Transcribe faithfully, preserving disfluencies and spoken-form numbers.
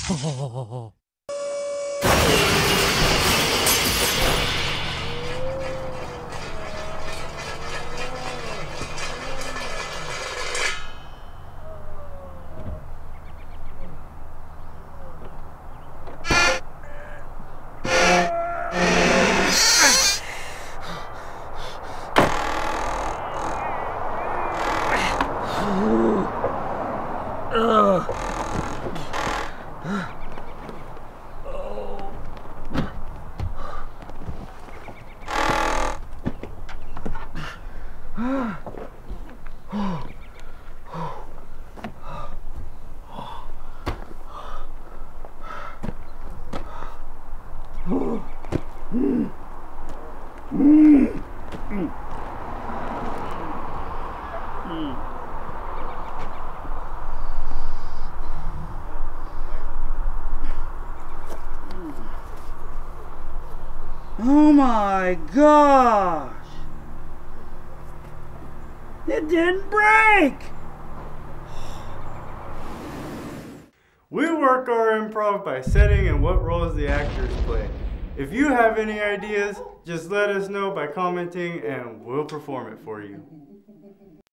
Oh my gosh! It didn't break! We work our improv by setting and what roles the actors play. If you have any ideas, just let us know by commenting and we'll perform it for you.